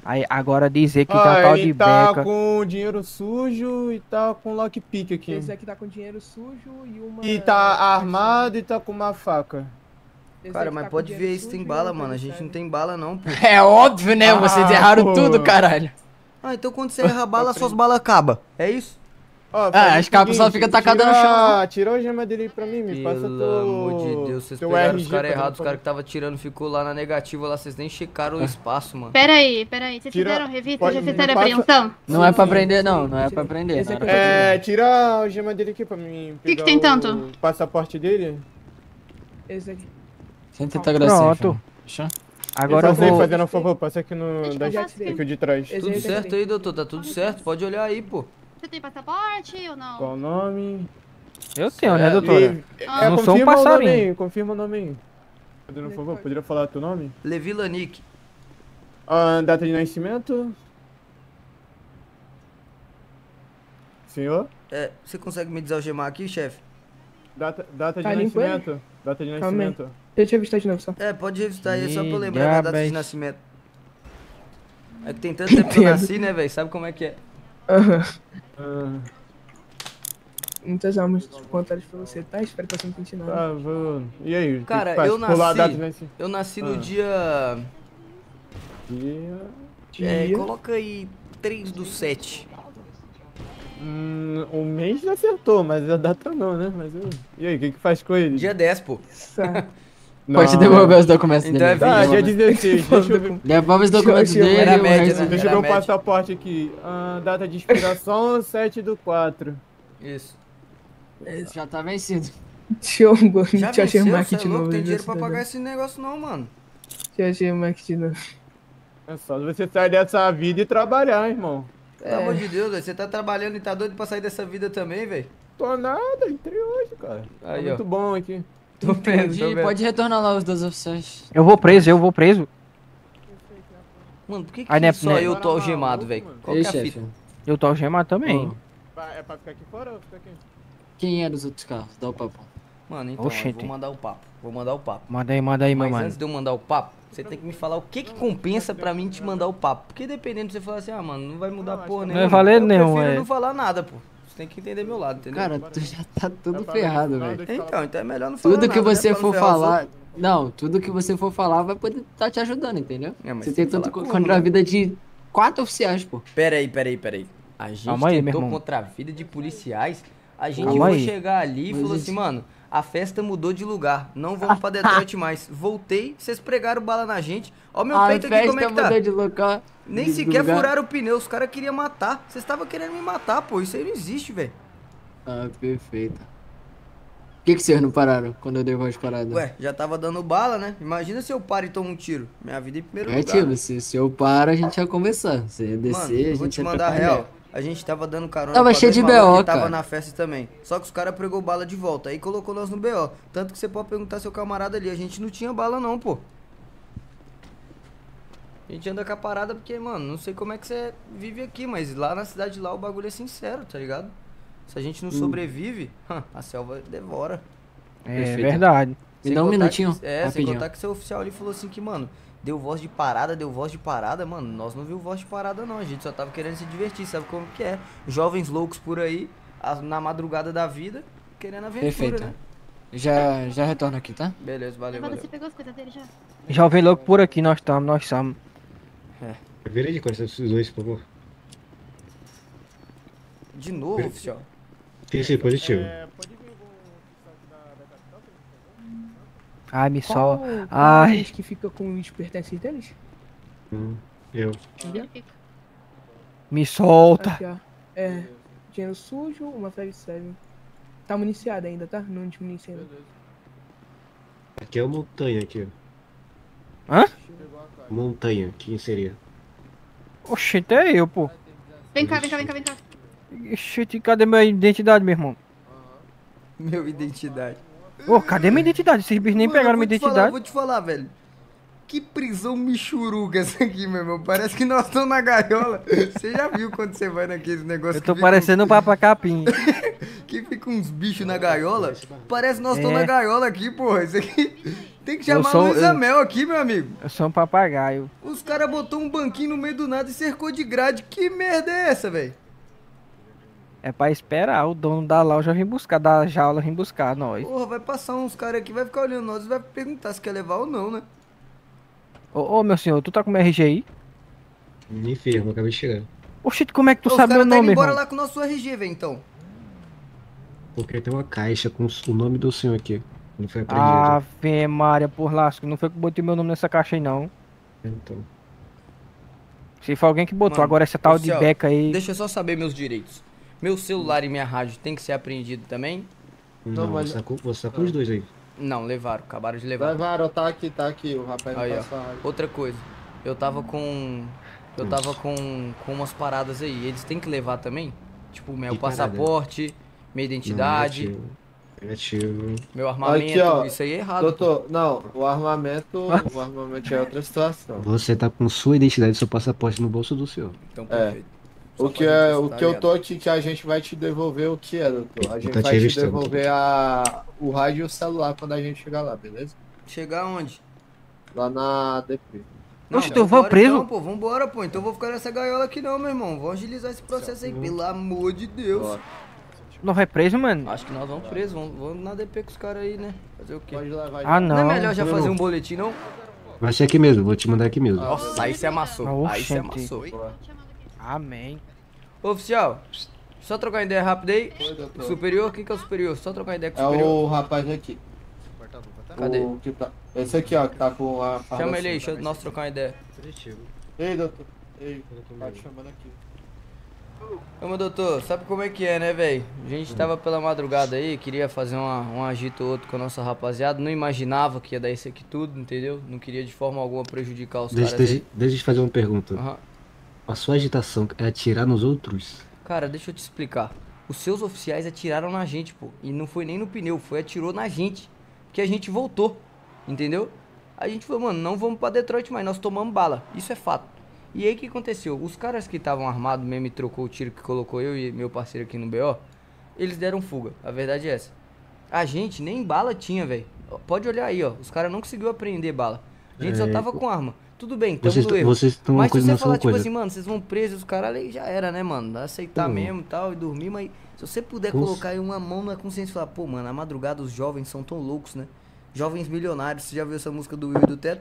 Aí, agora dizer que tem um Ah, tal ele de tá beca. com dinheiro sujo e tá com lockpick aqui. Esse aqui tá com dinheiro sujo e uma... E tá armado e tá com uma faca. Esse Cara, aqui mas tá com pode dinheiro ver se tem sujo e bala, uma mano. A gente não 7. tem bala não, pô. É óbvio, né? Vocês erraram pô. tudo, caralho. Ah, então quando você erra a bala, suas balas acabam. É isso? Ó, Ah, faz o as capas só seguinte, fica tacada no chão, Tira a gema dele pra mim, me passa Pelo teu... amor de Deus, vocês teu pegaram os RG caras pra errados, os mim, caras que tava tirando ficou lá na negativa lá, vocês nem checaram o espaço, mano. Peraí. Vocês Tira- fizeram revista? pode- Já me fizeram passa- apreensão? Não é pra Sim, prender, não. Não é pra prender. Esse Não aqui era eu pra tô prender. Tira a gema dele aqui pra mim que pegar tem o tanto? passaporte dele. Esse aqui. 130 gracinha, Pronto. filho. Fechou? Agora eu Passa aí, vou. fazendo um favor, passa aqui no... Deixa eu Da, já aqui tirei. o de trás. Esse Tudo aí certo aí, doutor, tá tudo certo, pode olhar aí, pô. Você tem passaporte ou não? Qual o nome? Eu tenho, né, doutora? Ah. não sou um confirma o nome passarinho. aí, confirma o nome aí. Fazendo um favor, poderia falar teu nome? Levi Lanik. Data de nascimento? Senhor? É, você consegue me desalgemar aqui, chefe? Data de Tá limpo ele? nascimento? Data de Calma aí. nascimento. Deixa eu revistar de novo só. É, pode revistar aí, só pra eu Ih, lembrar minha data de diabas. nascimento. É que tem tanto tempo que eu nasci, né, velho? Sabe como é que é? Aham. Ah, Muitas almas contadas pra você, tá? Espero que você não tente nada. tá, vou... E aí? o que Cara, que faz? eu Pular a data de nasci. nascimento? Eu nasci no Ah. dia. Dia... Coloca aí 3/7. O mês já acertou, mas a data não, né? Mas eu... E aí, o que que faz com ele? Dia 10, pô. Pode devolver os documentos Então dele. é Tá, dia vídeo, 16. Deixa eu ver, Devolve os documentos Deixa eu- dele. Era e o média, resto- né? deixa eu ver Era o média. passaporte aqui. Data de expiração 7/4. Isso. Já tá vencido. Deixa eu Já deixa eu venceu, afirmar cê aqui é de louco? novo. Tem ver dinheiro se pra tá pagar dando. esse negócio não, mano. Deixa eu afirmar aqui de novo. É só você sair dessa vida e trabalhar, irmão. Pelo amor de Deus, velho. Você tá trabalhando e tá doido pra sair dessa vida também, velho? Tô nada, entrei hoje, cara. Tá Aí, ó. muito bom aqui. Tô vendo, tô Pode, vendo. pode retornar lá os dois oficiais. Eu vou preso. Mano, por que, Aí, né, só né? eu tô algemado, velho? Qual Ei, que é a chefe. fita? Eu tô algemado também. É pra ficar aqui fora ou ficar aqui? Quem é dos outros carros? Dá o papo. Mano, então, eu Oxente. vou mandar o papo. Vou mandar o papo. Manda aí, meu Mas mano. antes de eu mandar o papo, você tem que me falar o que compensa pra mim te mandar o papo. Porque dependendo de você falar assim, ah, mano, não vai mudar porra Não nenhuma. vai valer eu nenhum, prefiro é. não falar nada, pô. Você tem que entender meu lado, entendeu? Cara, tu já tá tudo ferrado, velho. Então é melhor não falar Tudo nada, que né, você pra não for ferrar os falar. outros. Não, tudo que você for falar vai poder tá te ajudando, entendeu? É, mas Você tem tem que tanto falar contra como, a né? vida de 4 oficiais, pô. Pera aí. A gente Calma aí, meu tentou irmão. contra a vida de policiais. A gente Calma foi aí. chegar ali e Mas falou gente- assim, mano, a festa mudou de lugar. Não vamos pra Detroit mais. Voltei, vocês pregaram bala na gente. Ó meu A peito aqui, como é festa que tá? mudou de local. Nem de sequer lugar. furaram o pneu, os caras queriam matar. Vocês estavam querendo me matar, pô. Isso aí não existe, velho. Ah, perfeito. Por que vocês não pararam quando eu dei voz parada? Ué, já tava dando bala, né? Imagina se eu paro e tomo um tiro. Minha vida em primeiro É, lugar. tio, se eu paro, a gente ia conversar. Você ia Mano, descer, a eu vou gente te ia mandar a trocar real. ideia. A gente tava dando carona Tava pra cheio dois de malucos BO, que tava cara. na festa também. Só que os caras pregou bala de volta. Aí colocou nós no BO. Tanto que você pode perguntar seu camarada ali. A gente não tinha bala não, pô. A gente anda com a parada porque, mano, não sei como é que você vive aqui, mas lá na cidade lá o bagulho é sincero, tá ligado? Se a gente não sobrevive, a selva devora. É Perfeito. verdade. Me Sem dá um contar minutinho, que- sem rapidinho. contar que seu oficial ali falou assim que, mano, deu voz de parada, mano, nós não viu voz de parada não, a gente só tava querendo se divertir, sabe como que é? Jovens loucos por aí, na madrugada da vida, querendo aventura, Perfeito. né? Já retorno aqui, tá? Beleza, valeu, Levanta, valeu. você pegou as coisas dele já? Jovem louco por aqui, nós estamos. Vira de costas os dois, por favor. De novo, oficial? Sim, positivo. Pode vir algum oficial aqui da capital pra gente fazer? Ai, me Qual sol. qual Ai. gente que fica com os pertences deles? Eu. Ele fica. Me solta. Aqui, ó. É. Dinheiro sujo, uma flag 7. Tá municiado ainda, tá? Não desmunicia ainda. Aqui é o Montanha, aqui, ó. Hã? Montanha, quem seria? Oxente, é eu, pô. Vem cá. Oxente, cadê minha identidade, meu irmão? Meu identidade. Ô, cadê minha identidade? Esses bichos nem Mano, pegaram eu minha vou te falar, identidade. vou te falar, velho. Que prisão michuruca essa aqui, meu irmão. Parece que nós estamos na gaiola. Você já viu quando você vai naqueles negócios Eu que tô fica parecendo um papacapim. que fica uns bichos na gaiola? Parece que nós estamos na gaiola aqui, porra. Isso aqui Tem que chamar a sou- Luísa eu- Mel aqui, meu amigo. Eu sou um papagaio. Os caras botou um banquinho no meio do nada e cercou de grade. Que merda é essa, velho? É pra esperar o dono da loja vir buscar, da jaula vir buscar nós. Porra, vai passar uns caras aqui, vai ficar olhando nós e vai perguntar se quer levar ou não, né? Ô, meu senhor, tu tá com meu RG aí? Nem firme, acabei de chegar. Oxi, como é que tu Ô, sabe meu os caras tá indo nome, embora irmão? lá com o nosso RG, velho, então. Porque tem uma caixa com o nome do senhor aqui. Não foi apreendido. Ave Maria, por lasco. Não foi que eu botei meu nome nessa caixa aí, não. Então. Se foi alguém que botou. Mano, Agora essa tal de oficial, beca aí. Deixa eu só saber meus direitos. Meu celular e minha rádio tem que ser apreendido também? Não, mas- você tá com os dois aí. Não, levaram, acabaram de levar. Levaram, tá aqui, o rapaz Aí, não ó. passou a rádio. Outra coisa, eu tava com umas paradas aí. Eles têm que levar também? Tipo, meu Que parada? passaporte, minha identidade, Não, negativo. meu armamento. Aqui, ó, Isso aí é errado. Doutor, não, o armamento é outra situação. Você tá com sua identidade e seu passaporte no bolso do senhor. Então, perfeito. O Só que, fazer é, isso, o tá que eu ligado? tô aqui, que a gente vai te devolver o que é, doutor. A gente Tá te vai te revistando. devolver o rádio e o celular quando a gente chegar lá, beleza? Chegar onde? Lá na DP. Oxe, tu foi vambora preso? Então, pô, vambora, pô. Então eu vou ficar nessa gaiola aqui não, meu irmão. Vamos agilizar esse processo aí, pelo amor de Deus. Bora. Não vai preso, mano? Acho que nós vamos preso, vamos na DP com os caras aí, né? Fazer o quê? Pode levar Ah, Não é não. melhor já fazer um boletim, não? Vai ser aqui mesmo, vou te mandar aqui mesmo. Nossa, aí você amassou. Ah, Aí você oxente. amassou. Amém. Oficial, só trocar uma ideia rápida aí. Oi, doutor. Superior, quem que é o superior? Só trocar uma ideia com o É superior. o rapaz aqui. Cadê? O que tá... Esse aqui, ó, que tá com a farda Chama ele aí, assim. deixa nós trocar uma ideia. Ei, doutor. Ei, tá te chamando aqui. Ô, meu doutor, sabe como é que é, né, velho? A gente tava pela madrugada aí, queria fazer um agito ou outro com a nossa rapaziada. Não imaginava que ia dar isso aqui tudo, entendeu? Não queria de forma alguma prejudicar os caras aí. Deixa eu te fazer uma pergunta. Aham. A sua agitação é atirar nos outros? Cara, deixa eu te explicar. Os seus oficiais atiraram na gente, pô. E não foi nem no pneu, atirou na gente. Que a gente voltou, entendeu? A gente falou, mano, não vamos pra Detroit mais, nós tomamos bala. Isso é fato. E aí o que aconteceu? Os caras que estavam armados mesmo e trocou o tiro que colocou eu e meu parceiro aqui no BO, eles deram fuga. A verdade é essa. A gente nem bala tinha, velho. Pode olhar aí, ó. Os caras não conseguiu apreender bala. A gente só tava com arma. Tudo bem, tamo no erro. Vocês estão uma Mas se coisa você não são falar, tipo coisa. assim, mano, vocês vão presos, os caras aí já era, né, mano? Aceitar Pô. mesmo e tal, e dormir, mas se você puder Com- colocar aí uma mão na consciência e falar, pô, mano, a madrugada os jovens são tão loucos, né? Jovens milionários, você já viu essa música do Will e do Teto?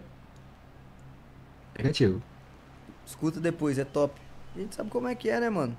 Negativo. Escuta depois, é top. A gente sabe como é que é, né, mano?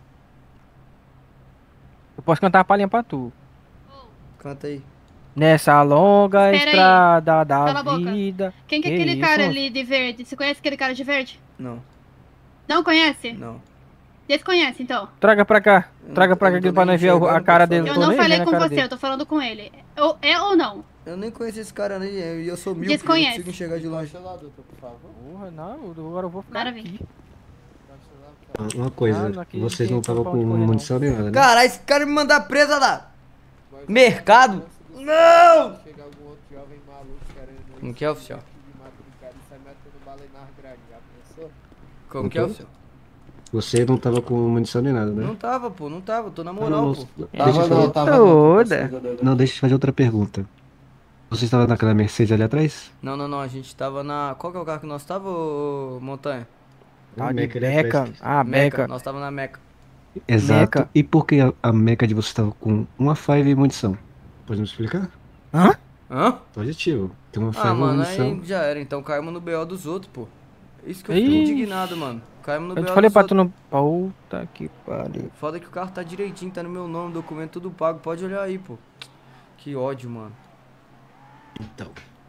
Eu posso cantar uma palhinha pra tu. Canta aí. Nessa longa Espera aí. estrada da Cala a boca. vida. Quem que é Que aquele isso, cara moço? ali de verde? Você conhece aquele cara de verde? Não, Não conhece? não. Desconhece, então. Traga pra cá. Traga pra eu cá não tô aqui pra nem nós ver enxergando, a cara tô dele. Eu tô não nem falei vendo a com cara você, dele. eu tô falando com ele. É ou não? Eu nem conheço esse cara nem e eu sou míope, eu não Desconhece. consigo enxergar de longe. Baixa lá, doutor, por favor. Porra, não, agora eu vou ficar Maravilha. aqui. Baixa lá, Uma coisa, Ah, aqui vocês tem não estavam pra com onde correr, não. munição nem nada, né? Caralho, esse cara me mandar presa lá. cara. Mercado? Se Não! chegar algum outro jovem maluco querendo Como que é, oficial? de madrugada e sai metendo bala aí nas grades, já pensou? Como que é, oficial? Você não tava com munição nem nada, né? Não tava, pô, não tava, tô na Não, moral, não, pô. deixa eu fazer- tava Toda. não, deixa eu fazer outra pergunta. Você estava naquela Mercedes ali atrás? Não, não, não, a gente tava na... Qual que é o carro que nós tava, ô, Montanha? Tá de Meca ali beca. atrás. Ah, beca. Nós tava na Meca. Exato. Meca. E por que a Meca de você estava com uma 5 e munição? Pode me explicar? Hã? Hã? Positivo. Tem uma 5 Ah, e mano, munição. aí já era, então caímos no BO dos outros, pô. Isso que eu Ih. fico indignado, mano. Caímos no Eu BO te falei dos pra outros. tu não. Puta que pariu. Foda que o carro tá direitinho, tá no meu nome, documento tudo pago, pode olhar aí, pô. Que ódio, mano. Então.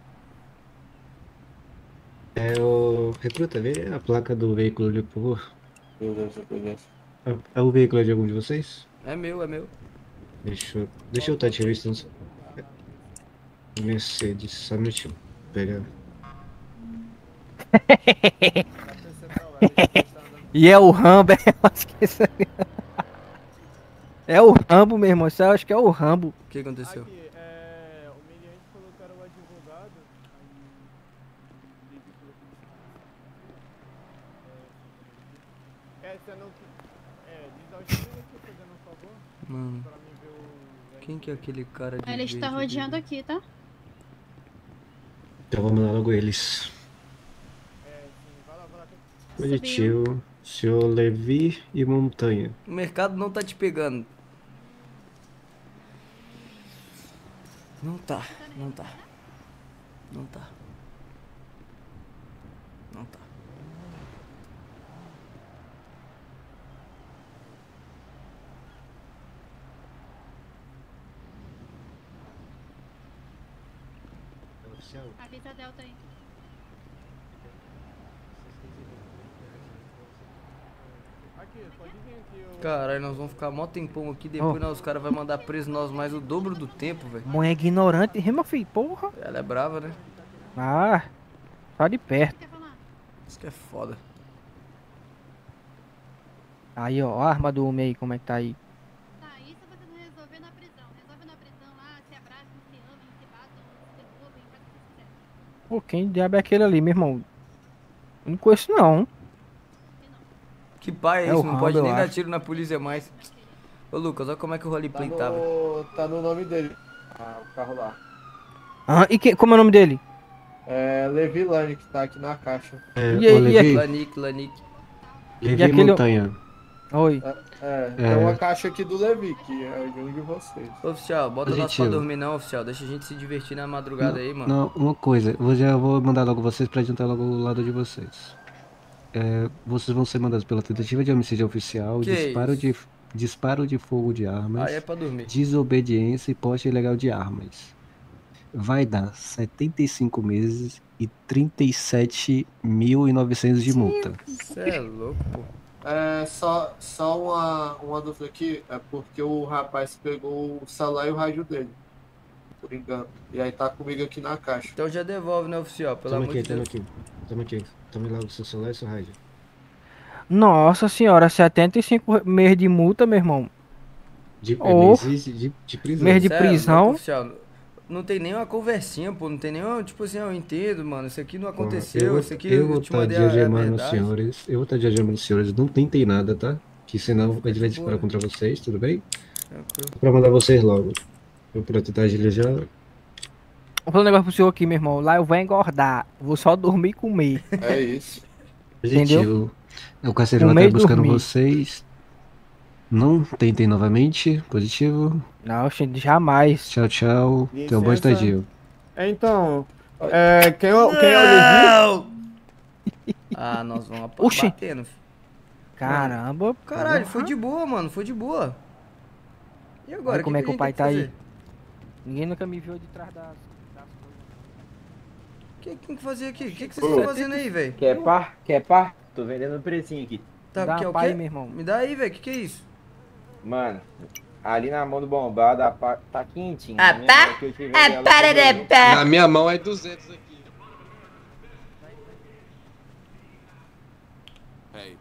É o. Recruta, vê a placa do veículo ali, por favor. Beleza. É o veículo de algum de vocês? É meu, é meu. Deixa eu estar te revistando. Mercedes, só um minutinho. Pega. E é o Rambo, eu acho que isso aí. É o Rambo, meu irmão. Isso eu acho que é o Rambo. O que aconteceu? o Meliante falou que era o advogado. Você não. Diz ao Chile aqui, fazendo um favor, Mano, pra mim ver o. quem que é aquele cara de Ele está verde rodeando ali? aqui, tá? Então vou mandar logo eles. Positivo. Senhor Levi e Montanha. O mercado não tá te pegando. Não tá. Não tá. Não tá. Não tá. Avisa a Delta aí. Caralho, nós vamos ficar mó tempão aqui, depois os caras vão mandar preso nós mais o dobro do tempo, velho. Mãe é ignorante, meu filho, porra. Ela é brava, né? Ah, só de perto. Quer falar? Isso que é foda. Aí, ó, a arma do homem aí, como é que tá aí? Tá, isso você não resolver na prisão. Resolve na prisão lá, se abraçam, se amam, se batam, se derrubem, faz o que você quiser. Pô, quem diabo é aquele ali, meu irmão? Não conheço não. Que pai é É isso? o Não Rambo, pode eu nem dar acho. tiro na polícia mais. Ô Lucas, olha como é que o roleplay tava. Tá no nome dele. O carro lá. Ah, e como é o nome dele? É Levi Lane, que tá aqui na caixa. É, E aí, ô, Levi, Lanique. Levi e aquele- Montanha. Oi. Tem uma caixa aqui do Levi, que é de um de vocês. Oficial, bota nós pra Positivo. dormir não, oficial. Deixa a gente se divertir na madrugada aí, mano. Não, uma coisa, eu já vou mandar logo vocês pra adiantar logo o lado de vocês. Vocês vão ser mandados pela tentativa de homicídio oficial, Que disparo de fogo de armas, Aí é pra dormir. desobediência e porte ilegal de armas. Vai dar 75 meses e 37.900 de multa. Cê é louco, pô. Só uma dúvida aqui, é porque o rapaz pegou o celular e o rádio dele. Por engano. E aí tá comigo aqui na caixa. Então já devolve, né, oficial? Pelo Toma amor de aqui, toma Deus. aqui. Toma aqui. Toma lá o seu celular e seu rádio. Nossa senhora, 75 meses de multa, meu irmão. Meses de prisão. Mês de Cê é prisão. louco, oficial. Não tem nem uma conversinha, pô. Não tem nem uma, tipo assim, eu entendo, mano. Isso aqui não aconteceu. Isso aqui eu vou te estar mandei diagemando os verdade. senhores. Eu vou estar diagemando os senhores. Não tentem nada, tá? Que senão ele vai disparar contra vocês, tudo bem? Tranquilo. Pra mandar vocês logo. Eu pra tentar agilizar. Vou falar um negócio pro senhor aqui, meu irmão. Lá eu vou engordar. Vou só dormir e comer. É isso. Positivo. O carcereiro No vai meio estar buscando dormir. vocês. Não tentem novamente. Positivo. Não, gente, jamais. Tchau, tchau. Tenha um bom Licença. estadio. Então, quem é o Levi? Ah, nós vamos Oxi. batendo. Caramba. Caralho, foi porra. de boa, mano. Foi de boa. E agora? Olha como é que a o gente pai tem que tá aí. fazer? Ninguém nunca me viu de trás das coisas. O que tem que fazer aqui? O que vocês estão fazendo aí, velho? Quer par? Quer par? Tô vendendo um precinho aqui. Tá, Dá que é uma o pá aí, quê? meu irmão. Me dá aí, velho. Que é isso? Mano, ali na mão do bombado a pá tá quentinho. Ah, Na minha tá? mão que eu tive Ah, ela para quebrou. de pá. Na minha mão é 200 aqui. Aí.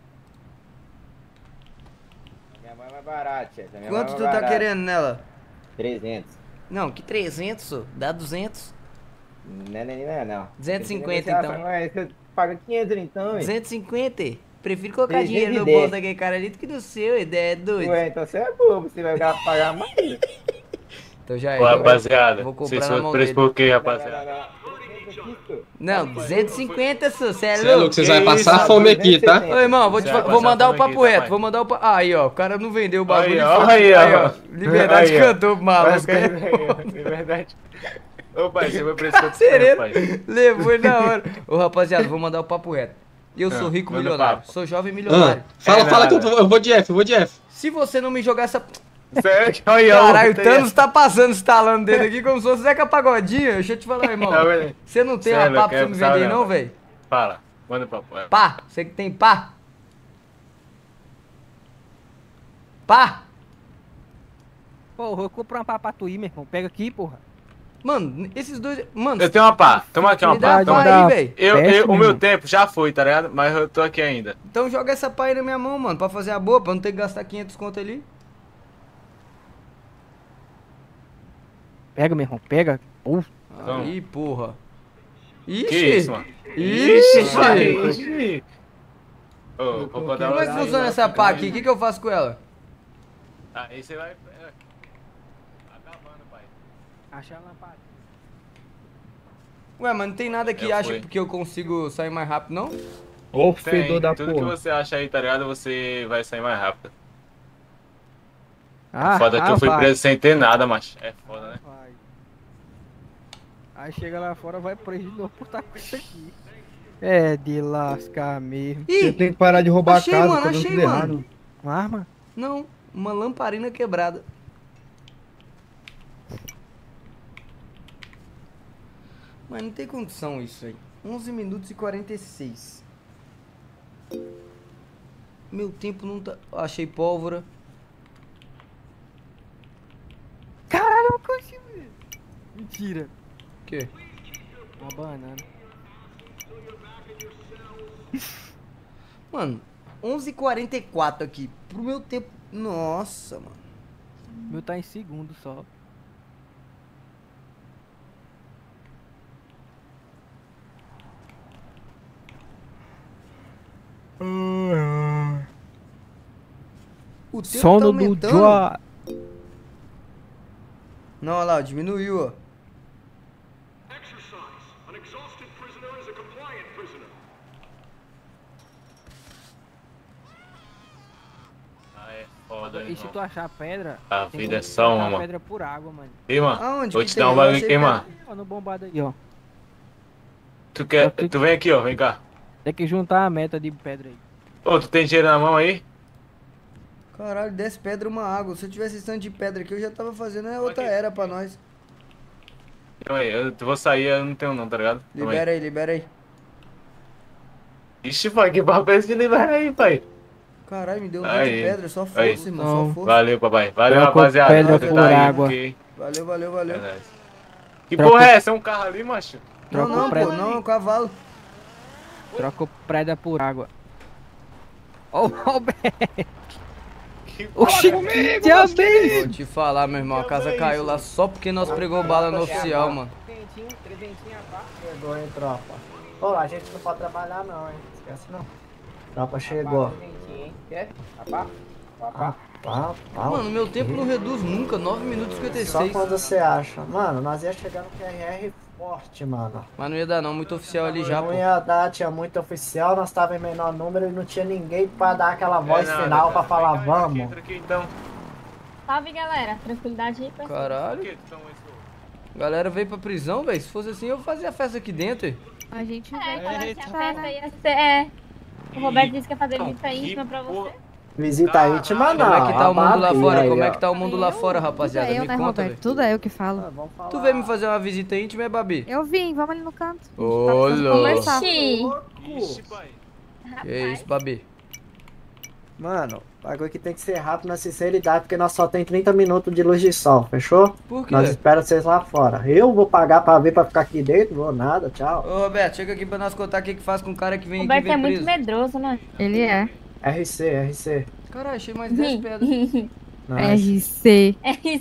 Na minha mão é mais barato, chefe. Na minha Quanto mão é tu mais tá barato. querendo nela? 300. Não, que 300, só. Dá 200. Não. 250 Você então. Mas você paga 500 então, hein? 250? Prefiro colocar 310. dinheiro no bolso daquele cara ali do que no seu, ideia é doido. Ué, então você é bobo, você vai pagar mais. Então já é. Ô, eu rapaziada, vou comprar vocês na são mão preço dele. por quê, rapaziada? Não, 250, só. Cê é Você é louco, vocês vão passar isso? fome aqui, tá? Ô, irmão, vou Você vai vou mandar o passar papo fome aqui, reto, tá, vou mandar o papo... Aí, ó, o cara não vendeu o bagulho. Aí, ó. Liberdade Aí, ó. cantou pro maluco. É verdade. Ô, pai, você vai preço quanto Sereno, pai? levou ele na hora. Ô, rapaziada, vou mandar o papo reto. Eu sou rico manda milionário, papo. sou jovem milionário. Fala que eu vou de F, Se você não me jogar essa... Sério? Aí, ó, Caralho, o tá Thanos tá passando, instalando o dedo aqui como se fosse Zeca Pagodinho. Deixa eu te falar, irmão. Tá vendo? Você não tem Sério, uma pá pra você eu me quero vender saber, não, não. velho? Fala, manda papo. É. Pá, você que tem pá? Pá? Porra, eu compro uma pá pra tu ir, meu irmão. Pega aqui, porra. Mano, esses dois... Mano, Eu tenho uma pá, toma aqui uma me dá pá. a Toma pá aqui. aí, velho. Péssimo, O meu irmão. tempo já foi, tá ligado? Mas eu tô aqui ainda. Então joga essa pá aí na minha mão, mano, pra fazer a boa, pra não ter que gastar 500 conto ali. Pega, meu irmão, pega. Então. Aí, porra. Ixi. Que isso, mano? Ixi. Ô, vou botar Como é que uma- funciona essa pá aqui? O que eu faço com ela? Aí você vai... Acabando, pai. Achar a lampada. Ué, mas não tem nada que Eu acha fui. que eu consigo sair mais rápido, não? Ô, Tem, fedor da tudo que porra. você acha aí, tá ligado? Você vai sair mais rápido. Ah, Foda que eu fui vai. preso sem ter nada, macho. É foda, né? Vai. Aí chega lá fora, vai preso de novo por estar com isso aqui. É de lascar mesmo. Você Ih, tem que parar de roubar achei, a casa, mano, tá dando achei, tudo mano. errado. Uma arma? não, uma lamparina quebrada. Mas não tem condição isso aí. 11 minutos e 46. Meu tempo não tá... Achei pólvora. Caralho, eu não consigo ver. Mentira. O quê? Uma banana. Mano, 11h44 aqui. Pro meu tempo... Nossa, mano. O meu tá em segundo só. O tempo tá Sono do aumentando. Joa. Não, olha lá, diminuiu, ó. Ah, é foda, E se irmão. tu achar pedra, A tem vida é como só uma, achar mano. pedra por água, mano. Ih, mano, Aonde vou que te tem? dar um Eu bagulho achei aqui, mano. Ó, no bombado aí, ó. Tu vem aqui, ó, vem cá. Tem que juntar a meta de pedra aí. Ô, tu tem dinheiro na mão aí? Caralho, 10 pedras, uma água. Se eu tivesse esse tanto de pedra aqui, eu já tava fazendo outra era pra nós. Então aí, eu vou sair, eu não tenho não, tá ligado? Toma aí. Libera aí, libera aí. Ixi, pai, que papel de libera aí, pai. Caralho, me deu um monte de Aí. pedra. Só força, Aí. irmão, Não. só força. Valeu, papai. Valeu, Trocou rapaziada. pedra Você por tá aí, água. ok? Valeu, valeu, valeu. É nóis. Que Troca- porra é essa? É um carro ali, macho? Não, Troca não, o prédio. pô, não, é um cavalo. Troca pedra por água. Ó o Roberto. Que Oxi, que diabo é isso? Vou te falar, meu irmão, a casa caiu lá só porque nós pregou bala no oficial, mano. Chegou, hein, tropa. Pô, a gente não pode trabalhar não, hein. Esquece não. Tropa chegou. Quer? Rapá? Rapá? Mano, meu tempo não reduz nunca, 9 minutos e Só 56. quando você acha. Mano, nós ia chegar no QRR forte, mano. Mas não ia dar não, muito oficial ali já, Não pô. ia dar, tinha muito oficial, nós tava em menor número e não tinha ninguém pra dar aquela voz nada, final cara. pra falar Vem cá, vamos. entra aqui, então. Salve, galera. Tranquilidade aí, pessoal. Caralho. Por que tu tomou isso? Galera veio pra prisão, velho. Se fosse assim, eu fazia festa aqui dentro. Hein? A gente É, vai quando a conversar, festa né? ia ser... O Roberto disse que ia fazer Não, visita que íntima pra porra. você. Visita íntima não. Como é que tá o mundo lá Babi fora? aí, Como é ó. que tá o mundo lá fora, rapaziada? Tudo é eu, Me né, conta, Roberto? velho. Tudo é eu que falo. Vamos falar. Tu veio me fazer uma visita íntima, é, Babi? Eu vim, vamos ali no canto. A gente Ô, tá precisando louco. conversar. Ixi. Ixi, pai. Que isso, Babi? Mano, o bagulho que tem que ser rápido na sinceridade, porque nós só tem 30 minutos de luz de sol, fechou? Por quê? Nós esperamos vocês lá fora. Eu vou pagar pra ver pra ficar aqui dentro? Vou nada, tchau. Ô, Roberto, chega aqui pra nós contar o que que faz com o cara que vem O aqui e Roberto é vem muito preso. medroso, né? Ele é. RC. Caralho, achei mais 10 pedras. RC.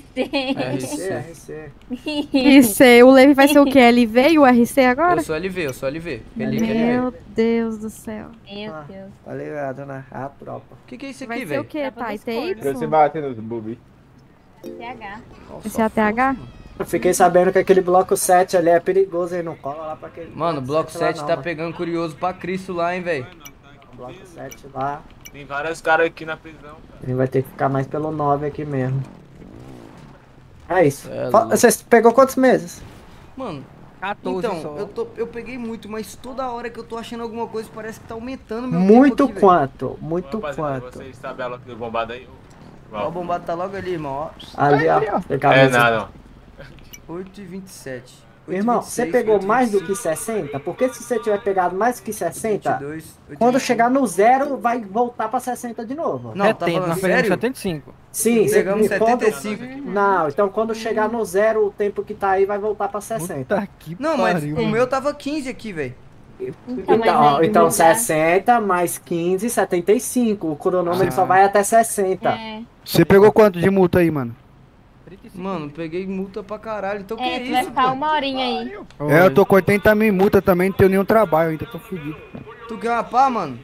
RC. RC. O Levi vai ser o quê? LV e o RC agora? Eu sou LV. Relíquia LV. Meu Deus do céu. Meu Deus. Tá ligado, né? A tropa. O que que é isso Vai aqui, ser o velho? quê, Tropa Thay? dos cornos. Pra você TY? bater nos boobies. TH. Esse é a TH? Eu fiquei sabendo que aquele bloco 7 ali é perigoso, hein? Não cola lá pra aquele. Mano, o bloco 7 lá, tá não, pegando curioso pra Cristo lá, hein, velho. O bloco 7 lá. Tem vários caras aqui na prisão, cara. A gente vai ter que ficar mais pelo 9 aqui mesmo. É isso. É louco. Você pegou quantos meses? Mano, 14 então, só. eu peguei muito, mas toda hora que eu tô achando alguma coisa parece que tá aumentando meu Muito tempo aqui, velho. quanto? Muito Rapaziada, quanto? vocês sabem ela do bombado aí? Ó, o bombado tá logo ali, irmão, ó. Ali, ó. É nada, ó. 8h27. Irmão, você pegou mais do que 60? Porque se você tiver pegado mais do que 60, 22, quando chegar no zero, vai voltar pra 60 de novo. Não, tá 70, falando nós pegamos sério? 75. Sim, você Pegamos quando- 75. Não, então quando chegar no zero, o tempo que tá aí vai voltar pra 60. Puta que Não, mas pariu. o meu tava 15 aqui, velho. Então, mas Então, aí então não dá. 60 mais 15, 75. O cronômetro só vai até 60. É, Você pegou quanto de multa aí, mano? 35. Mano, peguei multa pra caralho. Então que é, é tu vai isso, ficar pô? uma horinha aí. É, eu tô com 80 mil em multa também, não tenho nenhum trabalho, ainda tô fudido. Tu quer uma pá, mano?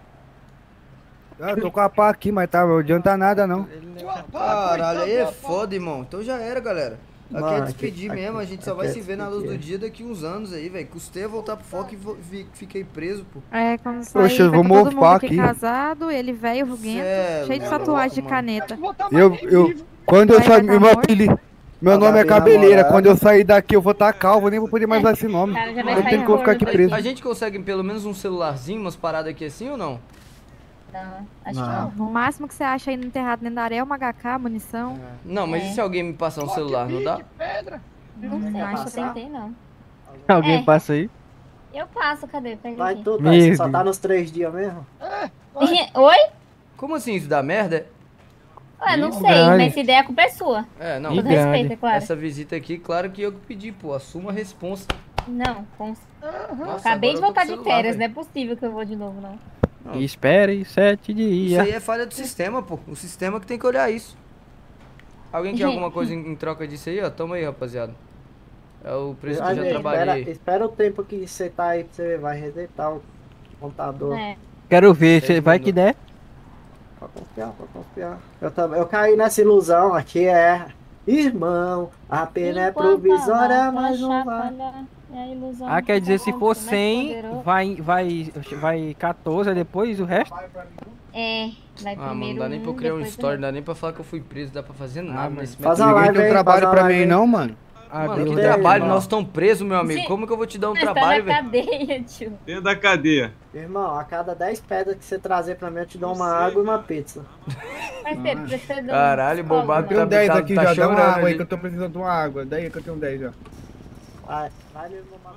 Eu tô com a pá aqui, mas tá, não adianta nada não. Caralho, aí é foda, irmão. Então já era, galera. Aqui Mano, é despedir aqui- mesmo, a gente só aqui vai é se ver na luz do despedir. dia daqui uns anos aí, velho. Custei a voltar pro foco e fiquei preso, pô. É, quando Oxe, sair, eu vai vou tá todo mundo morfar aqui aqui. casado, ele velho, ruguento, Cê é cheio de louco, tatuagem de mano. caneta. Quando eu Vai sair, dar meu morto? apelido, meu A nome é Gabi Cabeleira. namorada. Quando eu sair daqui, eu vou estar calvo, eu nem vou poder mais usar esse nome. Cara, já vai Eu sair tenho que ficar aqui gordo. preso. A gente consegue pelo menos um celularzinho, umas paradas aqui assim ou não? Não, acho Não. que não. O máximo que você acha aí no enterrado dentro da areia é uma HK, munição. Não, mas e se alguém me passar um celular, não dá? Não sei, Acho acho que tentei não. Alguém É. passa aí? Eu passo, cadê? Pega Vai aqui. tu, Meu Thay, você só tá Deus. nos 3 dias mesmo? Oi? Como assim isso dá merda? Ué, não Ih, sei, grande. mas se der, a culpa é sua. É, não. Ih, Todo grande. respeito, é claro. Essa visita aqui, claro que eu que pedi, pô. Assuma a responsa. Não, Nossa, acabei agora de eu tô voltar com de celular, férias, não velho. é possível que eu vou de novo, não. Espere 7 Isso dias. aí é falha do sistema, pô. O sistema que tem que olhar isso. Alguém quer alguma coisa em troca disso aí, ó? Toma aí, rapaziada. É o preço que eu já Espera, trabalhei. espera o tempo que você tá aí pra você vai resetar o computador. É. Quero ver, 10 vai que der. Pode confiar, pode confiar. Eu caí nessa ilusão, aqui é. Irmão, a pena é Enquanto a provisória, mata mas não vai. chacoalha, é a ilusão Ah, quer que dizer, se for mais 100, poderoso. vai 14, depois o resto? É, vai Ah, mano, primeiro não dá nem pra eu um, criar um depois o story, resto. não dá nem pra falar que eu fui preso, dá pra fazer nada mano. nesse Faz a método. live aí, faz a live aí. mano. Ah, Mano, que Deus. trabalho, Irmão. nós estamos presos, meu amigo. Sim. Como que eu vou te dar um Mas tá trabalho, na velho? cadeia, tio. Dentro da cadeia. Irmão, a cada 10 pedras que você trazer pra mim, eu te dou uma água e uma pizza. Parceiro, precisa de um Caralho, psicólogo, bombado não. Tenho 10 aqui já, dá uma chorando água aí ali. que eu tô precisando de uma água. Daí que eu tenho 10 já. Vai mesmo uma...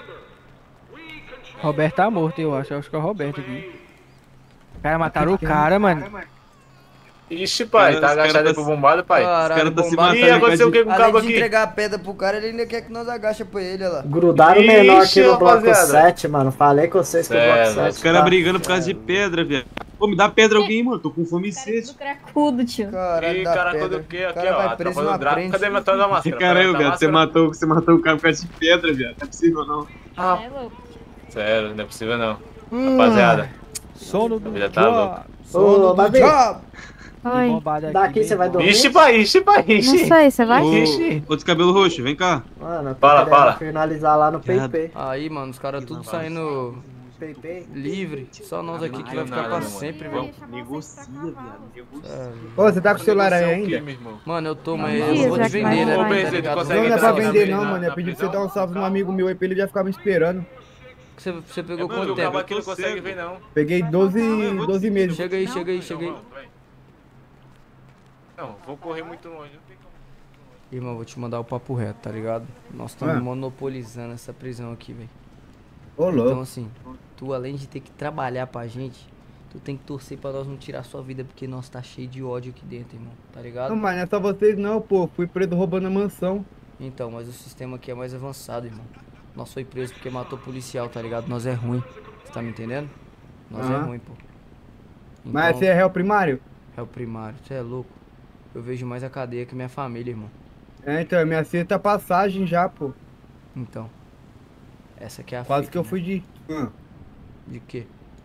Roberto tá morto, eu acho que é o Roberto aqui. Cara, mataram o cara, mano. Ixi, pai, Tá agachado aí pro bombado, pai. Caralho, caras tá se bombado. matando. Ih, aconteceu o que com o Além cabo de aqui? entregar a pedra pro cara, ele ainda quer que nós agacha pra ele, olha lá. Grudaram o menor aqui no bloco rapaziada. 7, mano. Falei com vocês que o bloco 7 Os caras brigando por causa de pedra, velho. Pô, me dá pedra alguém, mano. Tô com fome e Cara, sede. tudo cracudo, tio. Caralho, Ih, da cara, pedra. quando o quê? O Aqui, cara ó. vai Tá preso fazendo na draco. frente. Cadê minha toda máscara? Caralho, Tá velho, você máscara? matou o cara por causa de pedra, velho. Não é possível, não. É louco. Sério, não é possível não. Rapaziada, Sono a do vida tá louca. Ô, Babi, Oi. bombado aqui. daqui você vai bem bom. dormir? Ixi, pai, ixi, pai, Não ixi. sei, você vai? Ixi. Ô, cabelo roxo, vem cá. Mano, eu tô Fala, querendo fala. finalizar lá no Viado. PP. Aí, mano, os caras tudo saindo PP. livre. Só nós aqui que vai ficar pra sempre, velho. Negocia, viado. É. Ô, você tá com o celular aí ainda? Mano, eu tô, mas Não, eu não vou te já que vender, né? vai. Tá Ô, ligado? consegue Não é Você pra pegou vender quanto não, tempo? mano. Eu pedi pra você dar um salve no amigo meu aí pra ele já ficar me esperando. Você pegou Mano, quanto o cabo tempo? aqui não consegue ver não. Peguei 12 meses. Chega aí, chega aí, chega aí. Não, vou correr muito longe. Irmão, vou te mandar o papo reto, tá ligado? Nós estamos monopolizando essa prisão aqui, velho. Ô, Então, louco. assim, tu além de ter que trabalhar pra gente, tu tem que torcer pra nós não tirar sua vida, porque nós tá cheio de ódio aqui dentro, irmão. Tá ligado? Não, mas não é só vocês não, pô. Fui preso roubando a mansão. Então, mas o sistema aqui é mais avançado, irmão. Nós foi preso porque matou policial, tá ligado? Nós é ruim. Você tá me entendendo? Nós é Aham. ruim, pô. Mas você é réu primário? É o primário, você é louco. Eu vejo mais a cadeia que minha família, irmão. É, então, é minha sexta passagem já, pô. Então. Essa aqui é a Quase fita, que eu né? fui de... De quê?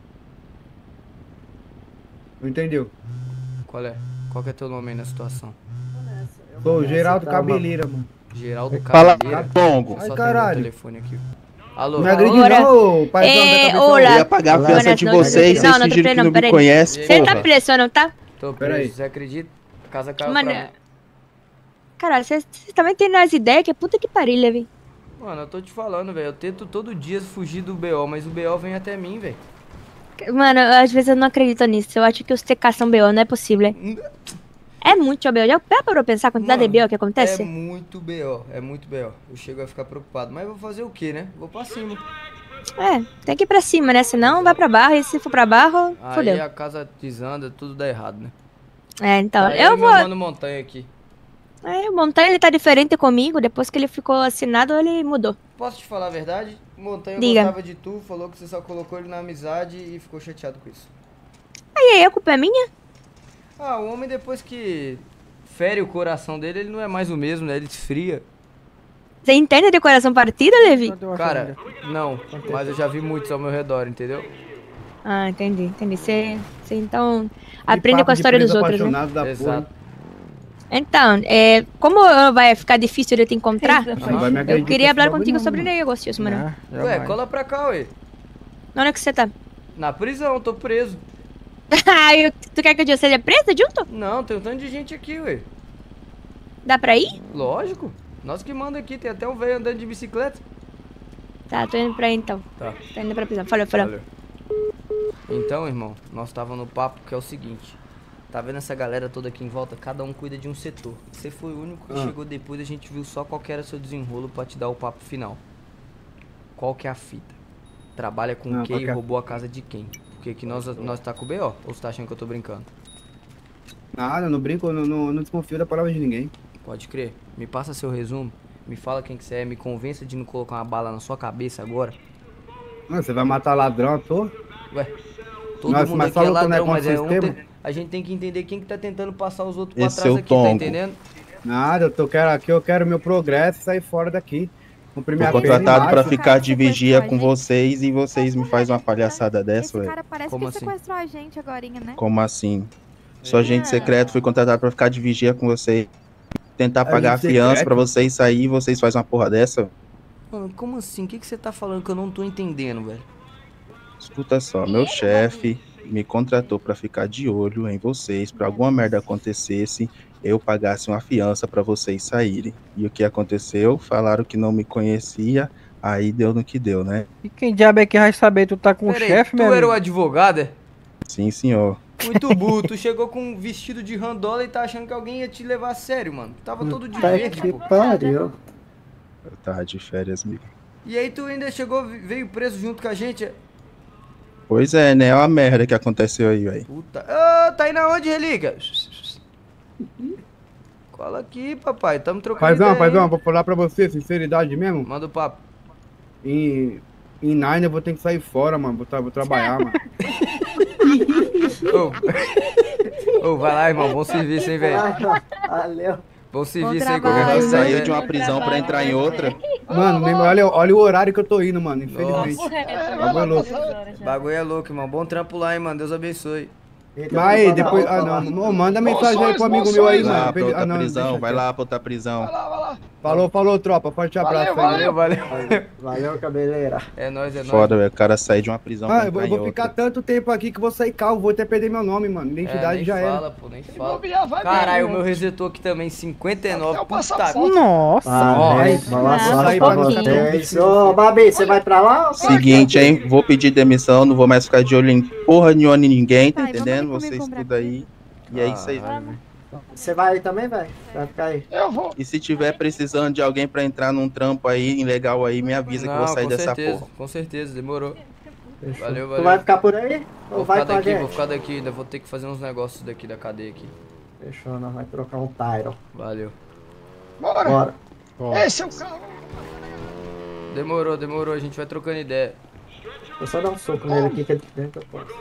Não entendeu? Qual é? Qual que é teu nome aí na situação? Sou o Geraldo Cabeleira, mano. Geraldo Fala, Cabeleira. Bongo. Deixa eu Ai, só caralho. atender o telefone aqui. Alô? Não agredi não, ô paizão da cabeça. olá. Eu ia pagar a fiança de vocês, Não, não tô preso não, peraí. Você tá preso, não tá? Tô Peraí. preso, você acredita? A casa caiu Mano, pra mim. caralho, vocês também tem as ideias que é puta que pariu, Levi. Mano, eu tô te falando, velho. Eu tento todo dia fugir do BO, mas o BO vem até mim, velho. Mano, às vezes eu não acredito nisso. Eu acho que os TK são BO, não é possível. É muito BO. Já parou pra pensar a quantidade de BO que acontece? É muito BO, é muito BO. Eu chego a ficar preocupado. Mas eu vou fazer o quê, né? Vou pra cima. É, tem que ir pra cima, né? Senão vai pra barro e se for pra barro, Aí fodeu. a casa desanda, tudo dá errado, né? É, então, Aí eu meu vou... mano Montanha aqui. É, o Montanha, ele tá diferente comigo. Depois que ele ficou assinado, ele mudou. Posso te falar a verdade? Montanha Diga. gostava de tu, falou que você só colocou ele na amizade e ficou chateado com isso. Aí, a culpa é minha? Ah, o homem depois que fere o coração dele, ele não é mais o mesmo, né? Ele esfria. Você entende de coração partido, Levi? Cara, não, mas eu já vi muitos ao meu redor, entendeu? Ah, entendi. Você então aprende com a história dos outros, né? Exato. Então, como vai ficar difícil de eu te encontrar, Não vai me eu acreditar queria nesse falar bagulho contigo não, sobre mano. negócios, mano. Ué, cola pra cá, ué. Onde é que você tá? Na prisão, tô preso. Tu quer que eu seja presa junto? Não, tem um tanto de gente aqui, ué. Dá pra ir? Lógico. Nós que manda aqui, tem até um velho andando de bicicleta. Tá, tô indo pra aí então. Tá. Tô indo pra prisão. Falou, falou. Valeu. Então, irmão, nós tava no papo que é o seguinte. Tá vendo essa galera toda aqui em volta? Cada um cuida de um setor. Você foi o único que chegou depois, a gente viu só qual que era seu desenrolo pra te dar o papo final. Qual que é a fita? Trabalha com quem e roubou a casa de quem? Porque aqui nós tá com o B.O. Ou você tá achando que eu tô brincando? Nada, não brinco, não desconfio da palavra de ninguém. Pode crer. Me passa seu resumo. Me fala quem que você é. Me convença de não colocar uma bala na sua cabeça agora. Não, você vai matar ladrão à toa? Ué, todo Nossa, mundo mas aqui é fala outro ladrão, mas negócio é sistema. a gente tem que entender quem que tá tentando passar os outros pra Esse trás é o aqui, tá Tongo. entendendo? Nada, eu quero meu progresso e sair fora daqui. Cumprir Fui minha pena contratado e pra mais. ficar de vigia com vocês e vocês me fazem uma palhaçada dessa, ué. Cara, parece Como que assim? sequestrou a gente agorinha, né? Como assim? Sou agente secreto, fui contratado pra ficar de vigia com vocês. Tentar pagar a Agente fiança secreto? pra vocês sair e vocês fazem uma porra dessa? Mano, como assim? O que que você tá falando que eu não tô entendendo, velho? Escuta só, meu chefe me contratou pra ficar de olho em vocês, pra alguma merda acontecesse, eu pagasse uma fiança pra vocês saírem. E o que aconteceu? Falaram que não me conhecia, aí deu no que deu, né? E quem diabo é que vai saber? Tu tá com o Pera aí, chefe, tu meu era o amigo? advogado, é? Sim, senhor. Muito burro, tu chegou com um vestido de randola e tá achando que alguém ia te levar a sério, mano. Tava todo de Tá verde, que pô. pariu. Eu tava de férias, amigo. E aí tu ainda chegou, veio preso junto com a gente, é? Pois é, né? É uma merda que aconteceu aí, velho. Puta. Ô, tá indo aonde, Relíquia? Cola aqui, papai. Tamo trocando ideia, Paizão, hein? vou falar pra você, sinceridade mesmo. Manda o papo. Em Nine eu vou ter que sair fora, mano. Vou trabalhar, mano. Ô, vai lá, irmão. Bom serviço, hein, velho. Valeu. Bom serviço aí, Eu já qualquer saí coisa. de uma prisão pra entrar em outra. Mano, olha o horário que eu tô indo, mano. Infelizmente. Bagulho é louco. Bagulho é louco, irmão. Bom trampo lá, hein, mano. Deus abençoe. Mas aí, depois. Ah, não. Manda mensagem aí pro amigo meu aí, Vai lá mano. pra outra Ah, não, prisão, deixa vai quieto. lá pra outra prisão. Falou, tropa. Forte abraço aí. Valeu. Valeu, cabeleira. É nóis, é nóis. Foda, velho. O cara sair de uma prisão pra Ah, eu entrar vou em ficar outra. tanto tempo aqui que vou sair calvo, vou até perder meu nome, mano. Identidade nem já fala, era. pô, nem fala. Caralho, o meu resetou aqui também, 59. Puta Nossa. Valeu, boa sorte aí pra pra vocês. Ô, Babi, você vai pra lá? Seguinte, hein? Vou pedir demissão, não vou mais ficar de olho em porra nenhuma em ninguém, tá Pai, vamos entendendo? ali comigo Vocês comprar tudo aí. E é isso aí. Você vai aí também, velho? Vai ficar aí. E se tiver precisando de alguém pra entrar num trampo aí, ilegal aí, me avisa que eu vou sair com dessa certeza, porra. com certeza, demorou. Valeu, Tu valeu. vai ficar por aí? Ou Vou vai ficar com a daqui, vou gente? ficar daqui, ainda vou ter que fazer uns negócios daqui da cadeia aqui. Fechou, nós vai trocar um Tyron. Valeu. Bora. Esse é o carro. Demorou, a gente vai trocando ideia. Vou só dar um soco nele aqui que é de dentro eu posso.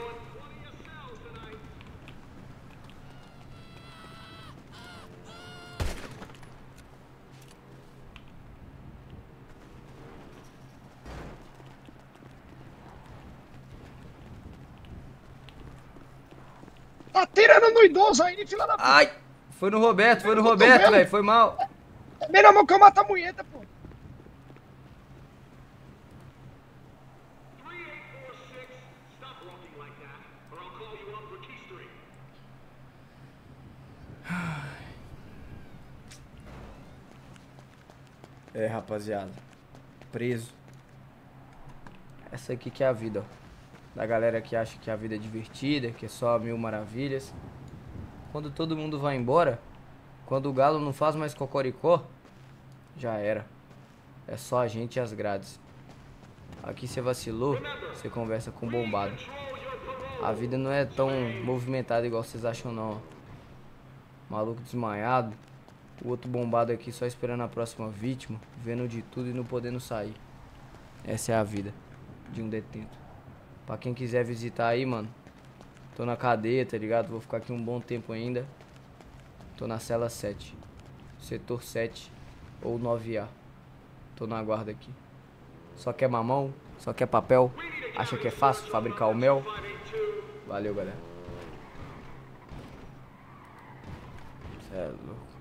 Tá atirando no idoso aí, filha da puta. Ai! Foi no Roberto, vendo? velho, foi mal. É bem na mão que eu mato a munheta, pô. É, rapaziada. Preso. Essa aqui que é a vida, ó. Da galera que acha que a vida é divertida, que é só mil maravilhas. Quando todo mundo vai embora, quando o galo não faz mais cocoricó, já era. É só a gente e as grades. Aqui você vacilou, você conversa com o bombado. A vida não é tão movimentada igual vocês acham não, ó. Maluco desmaiado, o outro bombado aqui só esperando a próxima vítima, vendo de tudo e não podendo sair. Essa é a vida de um detento. Pra quem quiser visitar aí, mano, tô na cadeia, tá ligado? Vou ficar aqui um bom tempo ainda. Tô na cela 7, setor 7 ou 9A. Tô na guarda aqui. Só quer mamão? Só quer papel? Acha que é fácil fabricar o mel? Valeu, galera. Cê é louco.